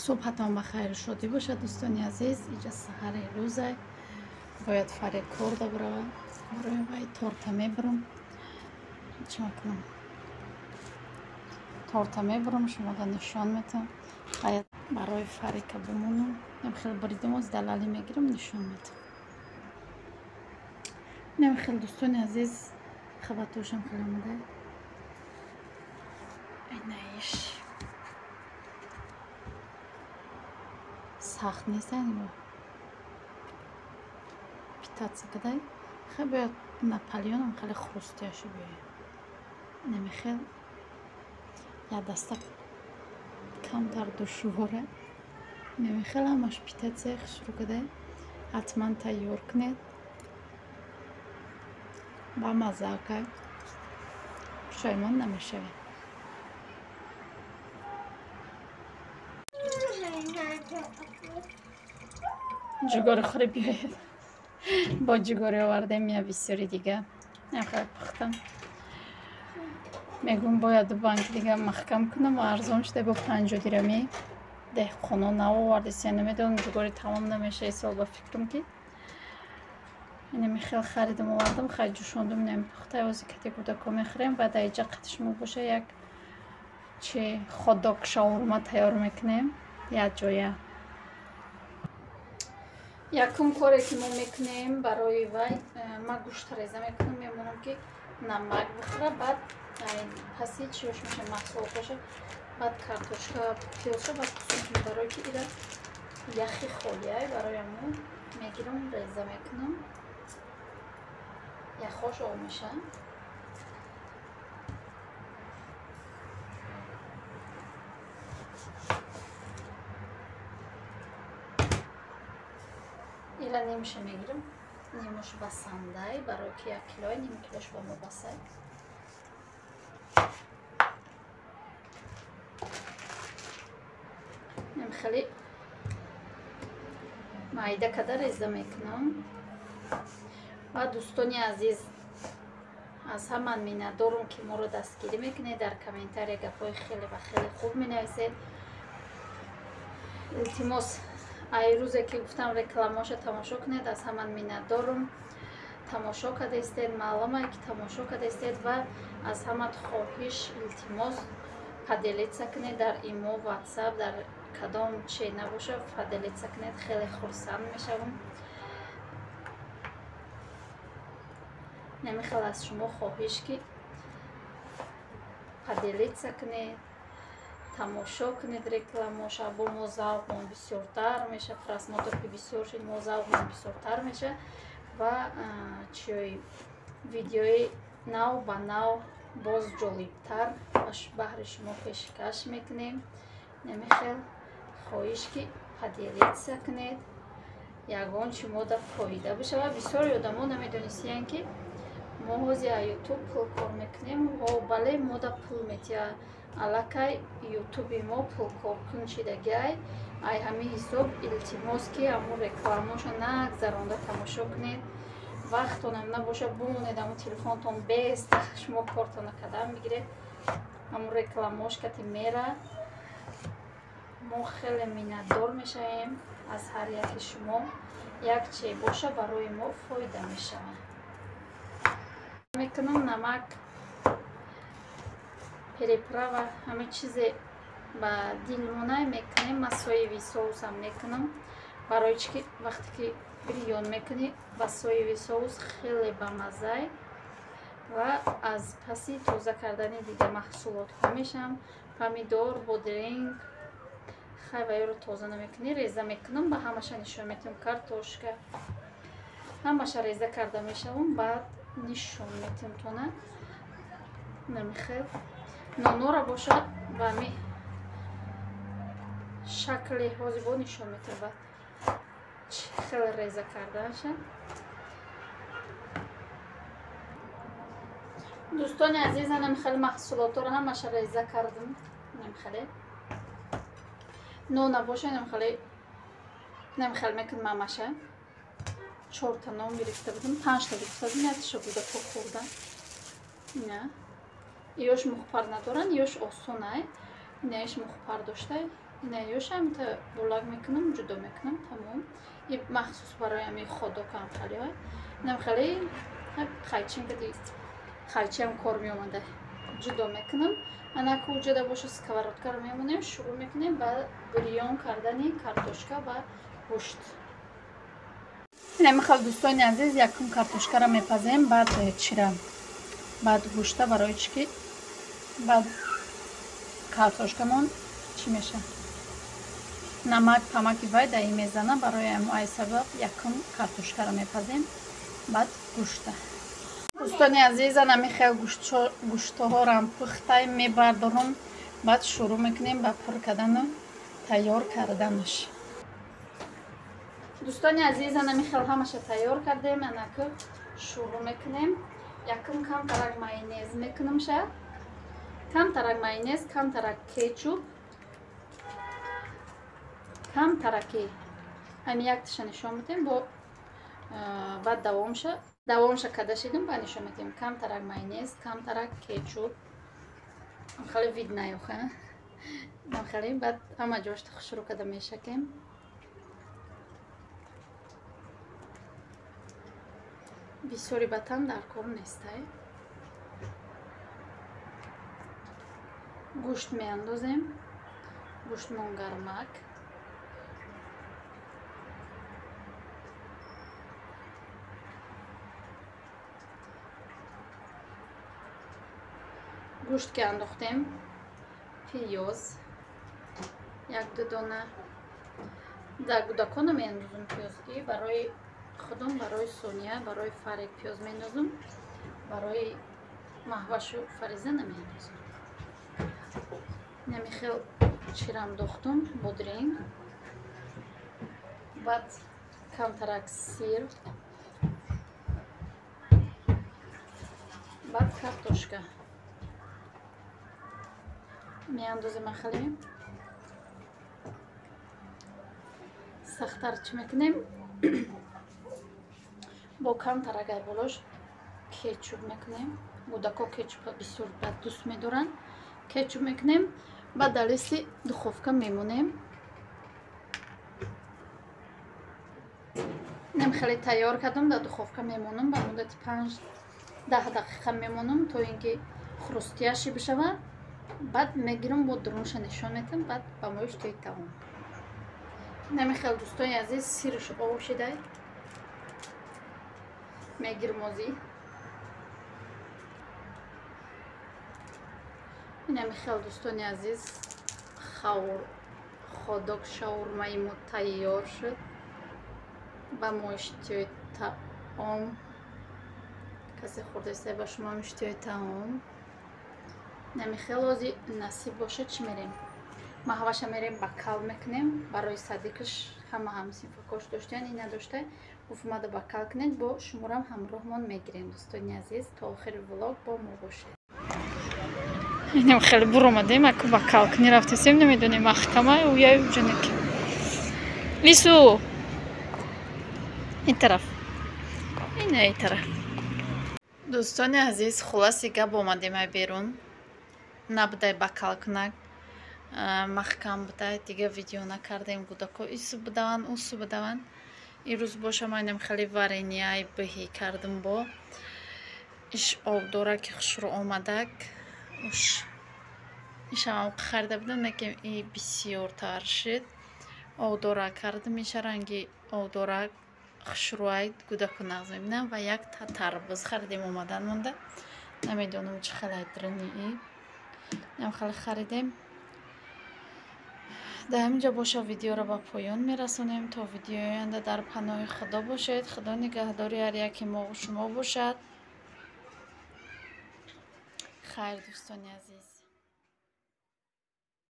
صبحتان بخیر شادی باشه دوستانی عزیز. اینجا سحر روزه، باید فر کار بروم. برای وای تورته میبرم. چی میکنم؟ تورته میبرم، شما دا نشان میتم. باید برای فری که بمونم نمیخیل بریدم از دلالی میگیرم نشان میتم. نمیخیل دوستانی عزیز خبرتوشم خیلی آمده. اینایش سخت نیست اینو پیتاچه کدای خیلی باید ناپلیون هم خیلی خروستیاشو بیاید. نمیخیل یا دسته کم در دشواره. نمیخیل همش پیتاچه شروع کدای حتما تیار کنید با مزه که پشایمان نمیشوید. جگار خوری بیاید. با جگاری آوردم یا بسیاری دیگه نخواهد پختم. میگم باید بانک دیگه محکم کنم و ارزان شده با 50 درمی ده خونه نو آورده سیه نمیدونم جگاری تمام نمیشه ای سال با فکرم که اینمی خیلی خریدم آوردم خیلی جوشاندم نمیپخته وزی کتی گوده که میخریم بعد ایجا قطشمو باشه یک چه خودداگ شاورما تیار میکنیم یک جایه. یکم کاری که ما میکنیم برای وای ما گوشت ریزه میکنم میمونم که نمک بخوره بعد پسی چیوش میشه محصول باشه بعد کارتوشکا پیلشه بعد قسمتیم برای که ایره یخی خولیه برای امون میگیرم ریزه میکنم یخاش آب میشه. ایره نیمشه میگیرم نیمش بسنده برای که یک کیلوی نیم کیلوش با ما بسه نیم خیلی مایده کده ریزه میکنم. و دوستانی عزیز از همان میندارم که ما رو دستگیری میکنید در کامنتاری گپای خیلی و خیلی خوب مینویسید. التماس ای روزه که گفتم رکلاماشو تماشا کنید از همان میندارم تماشا کرده استید معلومه که تماشا کرده استید و از همه خواهش التماس پدیلیت کنید در ایمو واتساپ در کدام چی نباشه پدیلیت کنید خیلی خرسند میشم. نمیخواد از شما خواهش که پدیلیت کنید تماشا کنید رکلاماشو با ما ذوقمون بسیارتر میشه پرسماتور بسیار شد ما ذوقمون بسیارتر میشه و چی ویدیوی نو با نو باز جالبتر بهر شما پیشکش میکنیم. نمیخواد خواهش که پدیلیت کنید یگان شما در فایده باشه و بسیاری آدما نمیدونستین که ما هازی یوتیوب پول کار میکنیم و بله ما در پول میتیا علاقه یوتیوب ما پول کار کن شدگی ای همین حساب التماس که همون رکلاماشو نگذرانده تماشا کنید وقتتونم نباشه بمونید همون تلفنتون بیست شما کارتون کدام میگیرید همون رکلاماش که میره ما خیلی میندار میشیم از هر یکی شما یک چی باشه برای ما فایده میشه. میکنم نمک پریپرا و همه چیز با دیلمونه میکنیم مسایوی سوس هم میکنم برای که وقتی که بریان میکنی با سویوی سوس خیلی بمزه و از پسی تازه کردن دیگه محصولات همیشم پامیدور بودرینگ خیلی رو تازه نمیکنی ریزه میکنم با همش نشون میتونم کارتوشکا همش ریزه کرده میشم بعد نشون میتونم تونه نمیخواد نونورا باشه و می شکلی هازی با نشون میتونم بعد خیلی ریزه کرده شد. دوستان عزیز نمیخواد محصولات رو همش ریزه کردم نمیخواد نو نباشه نمیخواد میکنم همشه 4 تا نان گرفته بودم 5 تا گرفته بودم یادش بوده که خوردم نه ایش مخبر ندارن ایش آسونه اینش مخبر داشته نه یوشم تا بولگ میکنم جدا میکنم تمام این مخصوص برای همین خودکم خیلی های نم خیلی خیچیم که دی خیچی هم کار میامده جدا میکنم انا که جدا باشه سکواراتکا رو میمونیم شروع میکنیم با بریان کردنی کارتوشکا و گوشت نمیخواد دوستان عزیز یکم کارتوشکا رو میپزیم بعد چیرم بعد گوشته برای چی بعد کارتوشکامون چی میشه نمک پمکی باید این میزنه برای ای سبب یکم کارتوشکا رو میپزیم بعد گوشته دوستان عزیز نمیخواد گوشته ها رو پخته میبردارم بعد شروع میکنیم با پر کردن و تیار کردنش دوستان عزیز نمیخواد همش تیار کردیم انا که شروع میکنیم یکم کم ترک مایونز میکنم شه کم ترک مایونز کم ترک کچوپ کم ترکی همین یک تشه نشون میدیم با بعد دوامش کده شدیم بعد نشون میدیم کم ترک مایونز کم ترک کچوپ خیلی وید نیوخه خیلی بعد همه جوش شروع کده میشکیم بسیاری بطن در کار نیسته گوشت می اندازیم گوشت منگرمک گوشت که انداختیم پیاز یک دو دانه در گودکانو می اندازم پیازی برای خودم برای سونیا برای فرق پیاز می اندازم برای محوش و فریزه نمی اندازم نمیخواد چیرم داختم بودرینگ بعد کم ترک سیر بعد کارتوشکا می اندازم خیلی سخت‌تر چی میکنیم با کم ترک بولوش کچوپ میکنیم گودکا کچوپ بسیار دوست میدارن کچوپ میکنیم بعد در لیست دخوفکا میمونیم نم خیلی تیار کردم در دخوفکا میمونم با مدت 5-10 دقیقه میمونم تا اینکه خروستیاشی بشه بعد میگیرم با درونش نشون میدم بعد با موش توی تمام نمیخواد دوستان عزیز سیرش آوشیده میگیرم ازی نمیخواد دوستان عزیز خودک شاورمای ما تیار شد با موش توی تمام کسی خورده سه با شما موش توی تمام نمیخواد ازی نصیب باشه چی میریم محوش میریم بکال میکنیم برای صدیقش همه سینفکاش داشتن این نداشته اومده بکال کنید با شمارم همراهمون میگیریم دوستان عزیز تا آخر ولاگ با ما باشید اینم خیلی بر اومدیم اکو بکال کنی رفتیم نمیدونیم محکمه و یا اونجانک لیسو این طرف این طرف دوستان عزیز خلاصی گپ اومدیم بیرون نبوده بکال کنک محکم بوده دیگه ویدیو نکردیم گودکو ایسو بدون اوسو بدون این روز باشه من خیلی وارینیای بهی کردم با ایش آب داره که خشرو آمدک ایش هم خرده بودم نکیم ای بسیار تر شد آب داره کردم ایش رنگی آب داره خشروی گودکو نغزیم و یک تربوز خریدیم اومدن مونده نمیدونم چه خیلی درنی ای خیلی خریدیم در همینجا باشه ویدیو را با پایان میرسونیم تا ویدیو آینده در پناه خدا باشید خدا نگهداری هر یکی ما و شما باشد خیر دوستان عزیز